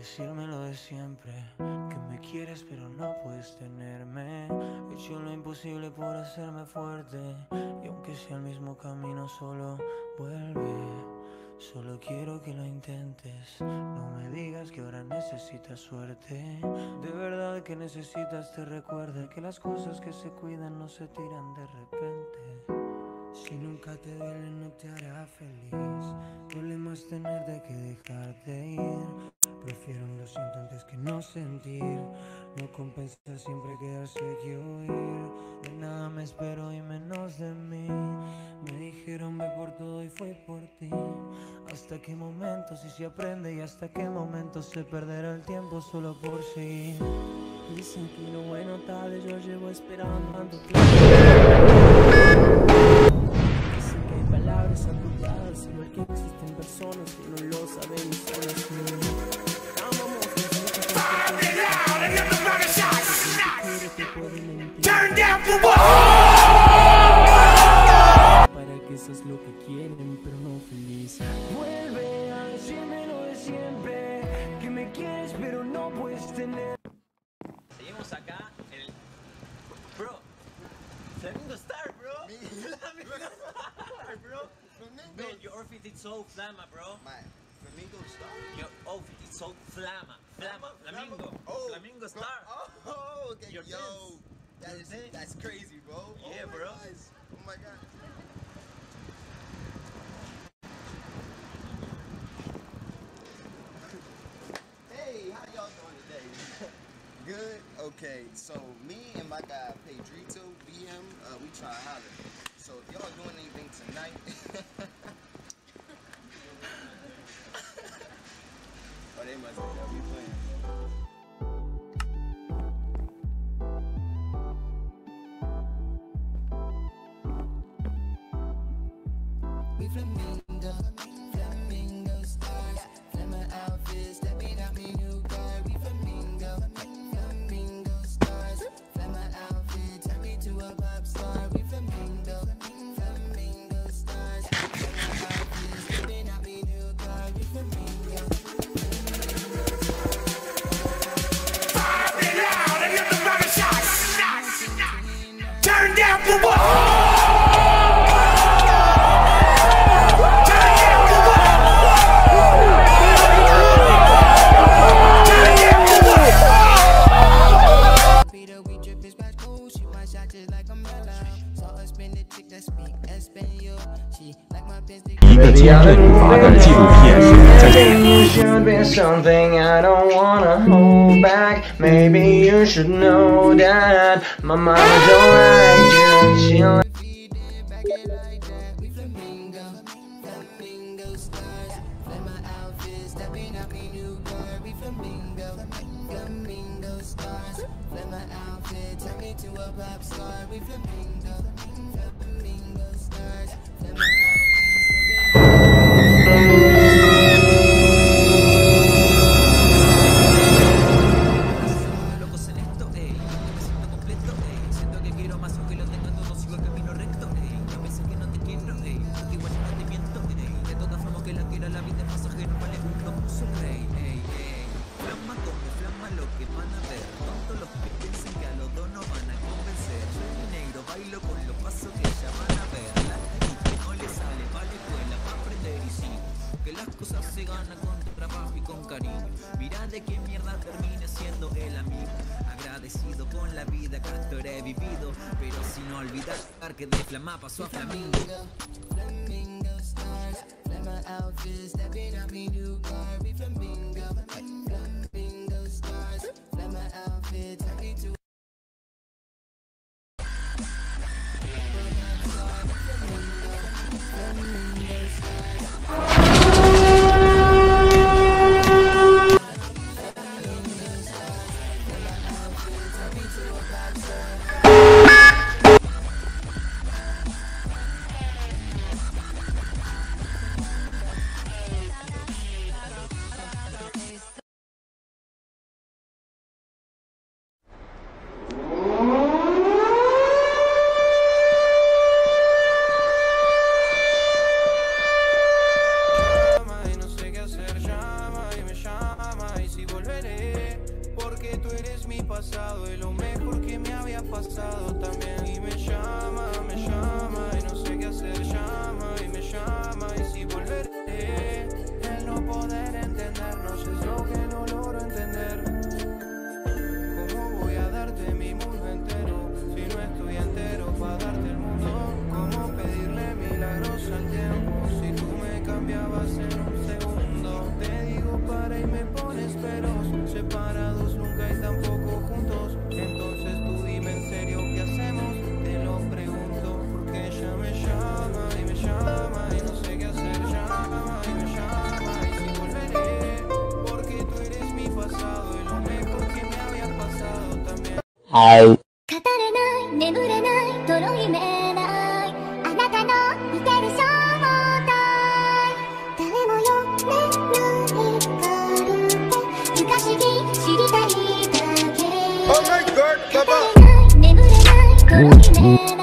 decirme lo de siempre, que me quieres pero no puedes tenerme. He hecho lo imposible por hacerme fuerte, y aunque sea el mismo camino solo vuelve. Solo quiero que lo intentes, no me digas que ahora necesitas suerte. De verdad que necesitas te recuerde que las cosas que se cuidan no se tiran de repente. Si nunca te duele no te hará feliz, duele más tenerte que dejarte ir. Prefiero un lo siento antes que no sentir, no compensa siempre quedarse que huir. De nada me espero y menos de mí, me dijeron ve por todo y fue por ti. Hasta qué momento si se aprende y hasta qué momento se perderá el tiempo solo por seguir. Dicen que lo bueno tarde, yo llevo esperando tanto tiempo. Dicen que hay palabras apropiadas, igual que existen personas que no lo saben y son así. Turn down for what? Para que eso es lo que quieren, pero no feliz. Vuelve a decirme lo de siempre, que me quieres pero no puedes tener. Seguimos acá en el... Bro, Flamingo Star, bro. Flamingo Star, bro. Man, your outfit is so flama, bro. My Flamingo Star? Your outfit is so flama. Flamingo. Oh, Flamingo Star. Oh, okay. Your Yo, that's crazy, bro. Yeah, oh, bro. Nice. Oh my god. Hey, how y'all doing today? Good? Okay, so me and my guy Pedrito, BM, we try to holler. So if y'all doing anything tonight, oh, they must have we playing. We flamingo stars, flamma outfits, stepping out me new car. We flamingo stars, flamma outfit, turn me to a pop star. We flamingo stars, flamma outfit, stepping out me new car. We flamingo. Pop it loud and let the rocket shots. Turn down for what? 一个坚韧不拔的纪录片，在这里。 You should be something I don't wanna hold back. Maybe you should know that my mama don't like you. She like Locos en esto, me siento completo, siento que quiero más aunque lo tenga todo, sigo el camino recto, a veces que no te quiero, igual yo no te miento, de todas formas que la quiero, la vida es pasajero, vale uno como su rey, flama como flama lo que van a ver, tontos los que piensen que a los dos no van a convencer, yo en negro bailo con los pasos que ya van a ver, la que no le sale, vale escuela para aprender y sí, que las cosas se ganan con trabajo y con cariño, mira de qué mierda termine siendo el amigo, agradecido con la vida que hasta ahora he vivido, pero sin olvidar que de flama pasó a flamingo. Flamingo stars, flamma outfits, stepping out me new car. We flamingo stars, flamma outfits, turn me to cambiabas en un segundo. Te digo para y me pones peros. Separados nunca y tampoco juntos. Entonces tú dime en serio qué hacemos. Te lo pregunto porque ella me llama y me llama y no sé qué hacer. Llama y me llama y si volveré porque tú eres mi pasado y lo mejor que me había pasado también. 語れない眠れないとろいめないあなたの見てる正体誰も読めないからって不可思議知りたいだけ語れない眠れないとろいめない